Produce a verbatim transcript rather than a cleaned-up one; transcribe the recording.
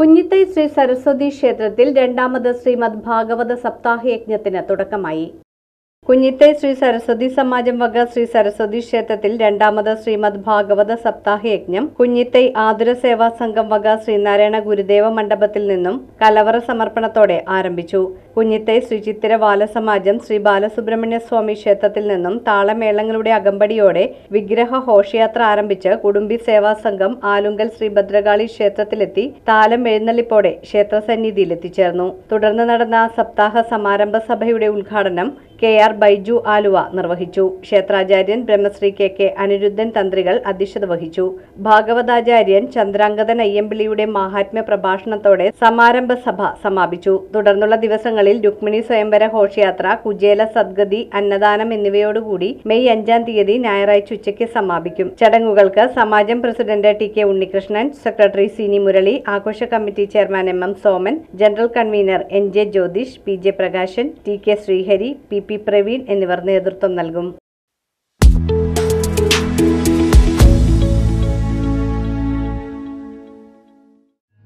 കുഞ്ഞിത്തൈ ശ്രീ സരസ്വതി ക്ഷേത്രത്തിൽ രണ്ടാമത് ശ്രീമദ് ഭാഗവത സപ്താഹയജ്ഞത്തിന് തുടക്കമായി. കുഞ്ഞിത്തൈ ശ്രീ സരസ്വതി സമാജം വക ശ്രീ സരസ്വതി ക്ഷേത്രത്തിൽ രണ്ടാമത് ശ്രീമദ് ഭാഗവത സപ്താഹയജ്ഞം കുഞ്ഞിത്തൈ ആതുര സേവാ സംഘം വക ശ്രീനാരായണ ഗുരുദേവ മണ്ഡപത്തിൽ നിന്നും കലവറ സമർപ്പണത്തോടെ ആരംഭിച്ചു. കുഞ്ഞിത്തൈ ശ്രീ ചിത്തിര ബാലസമാജം ശ്രീ ബാലസുബ്രഹ്മണ്യ സ്വാമി ക്ഷേത്രത്തിൽ നിന്നും താളമേളങ്ങളുടെ അകമ്പടിയോടെ വിഗ്രഹ ഘോഷയാത്ര ആരംഭിച്ച് കുടുംബി സേവാ സംഘം ആലുങ്കൽ ശ്രീ ഭദ്രകാളി ക്ഷേത്രത്തിലെത്തി താലം എഴുന്നള്ളിപ്പോടെ ക്ഷേത്രസന്നിധിയിൽ എത്തിച്ചേർന്നു. തുടർന്ന് നടന്ന സപ്താഹ സമാരംഭ സഭയുടെ ഉദ്ഘാടനം കെ ആർ ബൈജു ആലുവ നിർവഹിച്ചു. ക്ഷേത്രാചാര്യൻ ബ്രഹ്മശ്രീ കെ കെ അനിരുദ്ധൻ തന്ത്രികൾ അധ്യക്ഷത വഹിച്ചു. ഭാഗവതാചാര്യൻ ചന്ദ്രാംഗതൻ അയ്യമ്പിളിയുടെ മാഹാത്മ്യ പ്രഭാഷണത്തോടെ സമാരംഭ സഭ സമാപിച്ചു. തുടർന്നുള്ള ദിവസങ്ങളിൽ രുക്മിണി സ്വയംവര ഘോഷയാത്ര, കുചേല സദ്ഗതി, അന്നദാനം എന്നിവയോടുകൂടി മെയ് അഞ്ചാം തീയതി ഞായറാഴ്ച ഉച്ചയ്ക്ക് സമാപിക്കും. ചടങ്ങുകൾക്ക് സമാജം president T K Unnikrishnan, secretary Sini Murali, ആഘോഷ committee chairman M M Soman, general convener N J Jyothish, P J Prakashan, T K Sreehari, P P Praveen എന്നിവർ നേതൃത്വം നൽകും.